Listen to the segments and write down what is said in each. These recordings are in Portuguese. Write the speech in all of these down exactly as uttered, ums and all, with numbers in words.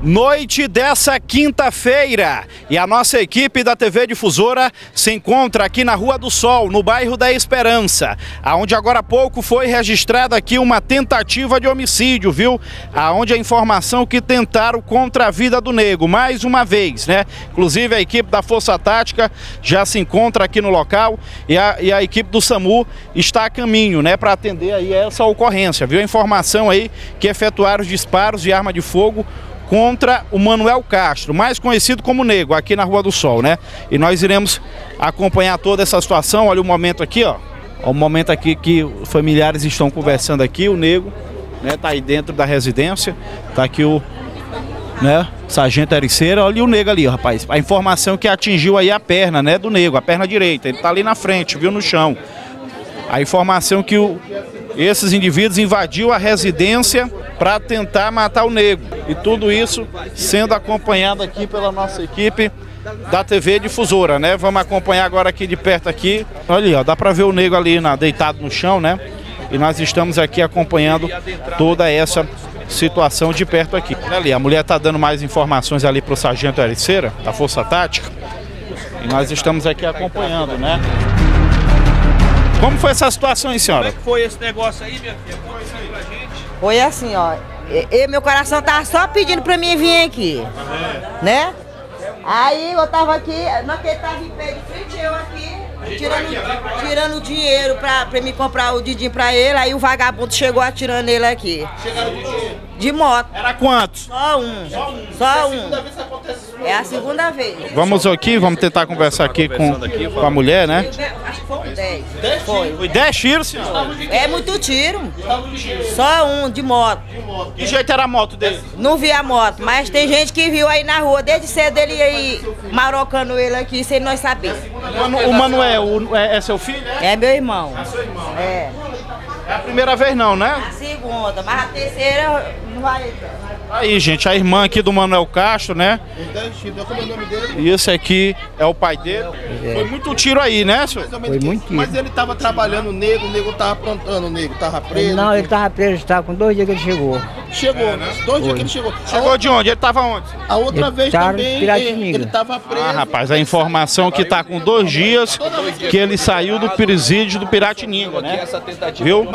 Noite dessa quinta-feira e a nossa equipe da T V Difusora se encontra aqui na Rua do Sol, no bairro da Esperança, aonde agora há pouco foi registrada aqui uma tentativa de homicídio, viu? Aonde a informação que tentaram contra a vida do nego, mais uma vez, né? Inclusive a equipe da Força Tática já se encontra aqui no local e a, e a equipe do SAMU está a caminho, né? Para atender aí essa ocorrência, viu? A informação aí que efetuaram os disparos de arma de fogo contra o Manuel Castro, mais conhecido como Nego, aqui na Rua do Sol, né? E nós iremos acompanhar toda essa situação. Olha o momento aqui, ó. Olha o momento aqui que os familiares estão conversando aqui. O Nego, né, tá aí dentro da residência. Tá aqui o, né, sargento Ericeira. Olha o Nego ali, ó, rapaz. A informação que atingiu aí a perna, né, do Nego, a perna direita. Ele tá ali na frente, viu, no chão. A informação que o, esses indivíduos invadiu a residência para tentar matar o Nego. E tudo isso sendo acompanhado aqui pela nossa equipe da T V Difusora, né? Vamos acompanhar agora aqui de perto aqui. Olha ali, ó, dá para ver o Nego ali na, deitado no chão, né? E nós estamos aqui acompanhando toda essa situação de perto aqui. Olha ali, a mulher tá dando mais informações ali pro sargento Ericeira, da Força Tática. E nós estamos aqui acompanhando, né? Como foi essa situação aí, senhora? Como é que foi esse negócio aí, minha filha? Conta aí pra gente. Foi assim, ó. E, meu coração tava só pedindo pra mim vir aqui. É. Né? Aí eu tava aqui, naquele tava em pé de frente, eu aqui, tirando, tirando dinheiro pra, pra me comprar o Didinho pra ele. Aí o vagabundo chegou atirando ele aqui. Chegaram de dinheiro? De moto. Era quantos? Só um. Só um. Só um. É a segunda vez. Vamos aqui, vamos tentar conversar aqui com, com a mulher, né? Acho que foi dez. Foi. Foi dez tiros, senhora? É muito tiro. Só um de moto. Que jeito era a moto dele? Não vi a moto, mas tem gente que viu aí na rua, desde cedo ele aí marocando ele aqui, sem nós saber. O Manuel, o, é, é seu filho? É meu irmão. É seu irmão. É. É a primeira vez não, né? A segunda, mas a terceira não vai. Aí, gente, a irmã aqui do Manuel Castro, né? Como é o nome dele? E esse aqui é o pai dele. É. Foi muito tiro aí, né, senhor? Foi muito tiro. Mas ele tava trabalhando, o Nego, o Nego tava aprontando, o Nego tava preso. Não, ele tava preso, estava com dois dias que ele chegou. Chegou, é, né? Dois dias que ele chegou. Chegou outra... de onde? Ele tava onde? A outra ele vez também, ele, ele tava preso. Ah, rapaz, a informação que tá com dois dias que ele saiu do presídio do Piratininga, né? Viu?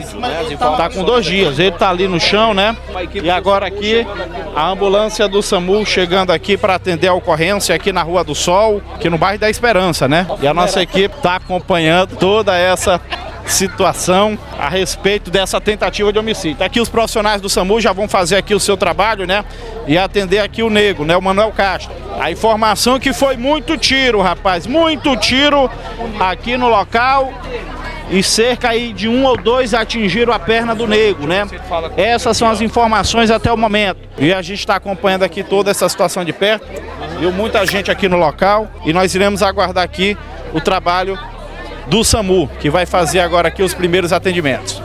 Tá com dois dias, ele tá ali no chão, né? E agora aqui, a ambulância do SAMU chegando aqui para atender a ocorrência aqui na Rua do Sol, aqui no bairro da Esperança, né? E a nossa equipe tá acompanhando toda essa situação a respeito dessa tentativa de homicídio. Aqui os profissionais do SAMU já vão fazer aqui o seu trabalho, né? E atender aqui o Nego, né? O Manuel Castro. A informação é que foi muito tiro, rapaz, muito tiro aqui no local. E cerca aí de um ou dois atingiram a perna do Nego, né? Essas são as informações até o momento. E a gente está acompanhando aqui toda essa situação de perto. Viu muita gente aqui no local. E nós iremos aguardar aqui o trabalho do SAMU, que vai fazer agora aqui os primeiros atendimentos.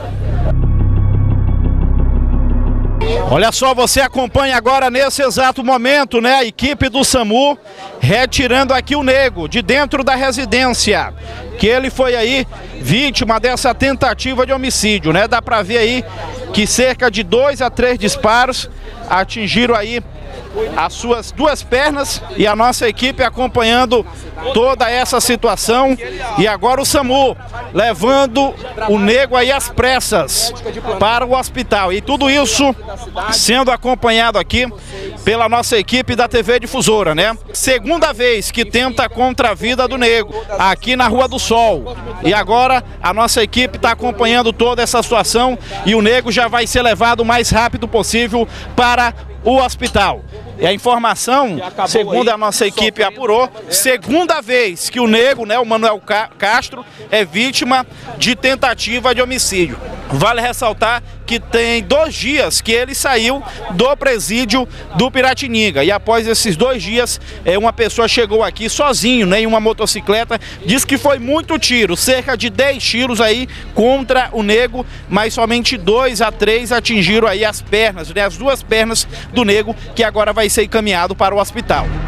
Olha só, você acompanha agora nesse exato momento, né, a equipe do SAMU retirando aqui o Nego de dentro da residência, que ele foi aí vítima dessa tentativa de homicídio, né? Dá pra ver aí que cerca de dois a três disparos atingiram aí as suas duas pernas e a nossa equipe acompanhando toda essa situação. E agora o SAMU levando o Nego aí às pressas para o hospital. E tudo isso sendo acompanhado aqui pela nossa equipe da T V Difusora, né? Segunda vez que tenta contra a vida do Nego aqui na Rua do Sol. E agora a nossa equipe está acompanhando toda essa situação e o Nego já vai ser levado o mais rápido possível para o hospital. E a informação, segundo a nossa equipe apurou, segunda vez que o Nego, né, o Manuel Castro, é vítima de tentativa de homicídio. Vale ressaltar que tem dois dias que ele saiu do presídio do Piratininga. E após esses dois dias, é, uma pessoa chegou aqui sozinho, né, em uma motocicleta, diz que foi muito tiro, cerca de dez tiros aí contra o Nego, mas somente dois a três atingiram aí as pernas, né, as duas pernas do Nego, que agora vai ser encaminhado para o hospital.